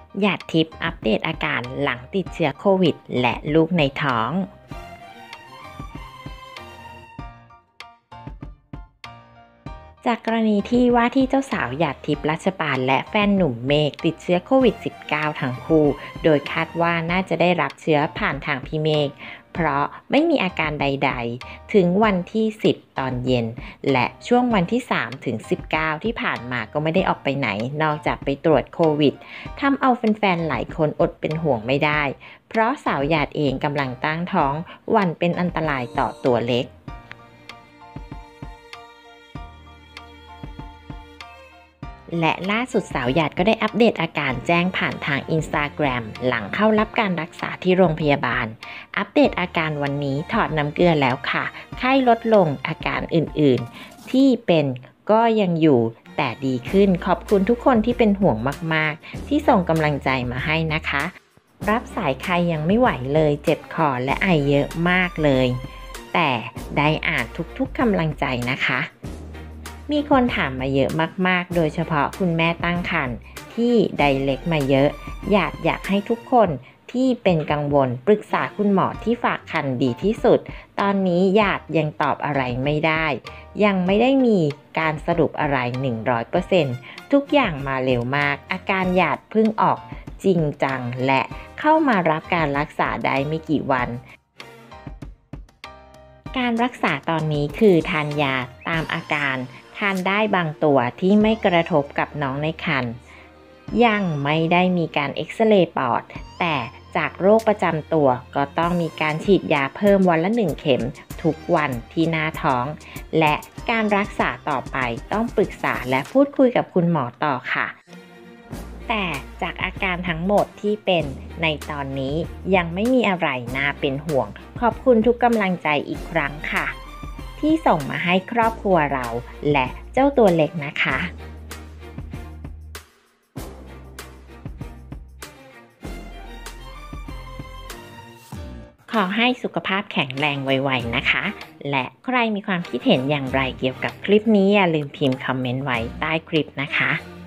หยาดทิพย์อัปเดตอาการหลังติดเชื้อโควิดและลูกในท้องจากกรณีที่ว่าที่เจ้าสาวหยาดทิพย์รัชปานและแฟนหนุ่มเมฆติดเชื้อโควิด -19 ทั้งคู่โดยคาดว่าน่าจะได้รับเชื้อผ่านทางพี่เมฆเพราะไม่มีอาการใดๆถึงวันที่10ตอนเย็นและช่วงวันที่3ถึง19ที่ผ่านมาก็ไม่ได้ออกไปไหนนอกจากไปตรวจโควิดทำเอาแฟนๆหลายคนอดเป็นห่วงไม่ได้เพราะสาวหยาดเองกำลังตั้งท้องหวั่นเป็นอันตรายต่อตัวเล็กและล่าสุดสาวหยาดก็ได้อัปเดตอาการแจ้งผ่านทาง Instagram หลังเข้ารับการรักษาที่โรงพยาบาลอัปเดตอาการวันนี้ถอดน้ำเกลือแล้วค่ะไข้ลดลงอาการอื่นๆที่เป็นก็ยังอยู่แต่ดีขึ้นขอบคุณทุกคนที่เป็นห่วงมากๆที่ส่งกำลังใจมาให้นะคะรับสายใครยังไม่ไหวเลยเจ็บคอและไอเยอะมากเลยแต่ได้อ่านทุกๆกำลังใจนะคะมีคนถามมาเยอะมากๆโดยเฉพาะคุณแม่ตั้งครรภ์ที่ไดเรกมาเยอะอยากให้ทุกคนที่เป็นกังวลปรึกษาคุณหมอที่ฝากครรภ์ดีที่สุดตอนนี้หยาดยังตอบอะไรไม่ได้ยังไม่ได้มีการสรุปอะไร 100% ทุกอย่างมาเร็วมากอาการหยาดเพิ่งออกจริงจังและเข้ามารับการรักษาได้ไม่กี่วันการรักษาตอนนี้คือทานยาตามอาการทานได้บางตัวที่ไม่กระทบกับน้องในครรภ์ยังไม่ได้มีการเอ็กซเรย์ปอดแต่จากโรคประจำตัวก็ต้องมีการฉีดยาเพิ่มวันละ1 เข็มทุกวันที่หน้าท้องและการรักษาต่อไปต้องปรึกษาและพูดคุยกับคุณหมอต่อค่ะแต่จากอาการทั้งหมดที่เป็นในตอนนี้ยังไม่มีอะไรน่าเป็นห่วงขอบคุณทุกกำลังใจอีกครั้งค่ะที่ส่งมาให้ครอบครัวเราและเจ้าตัวเล็กนะคะขอให้สุขภาพแข็งแรงไวๆนะคะและใครมีความคิดเห็นอย่างไรเกี่ยวกับคลิปนี้อย่าลืมพิมพ์คอมเมนต์ไว้ใต้คลิปนะคะ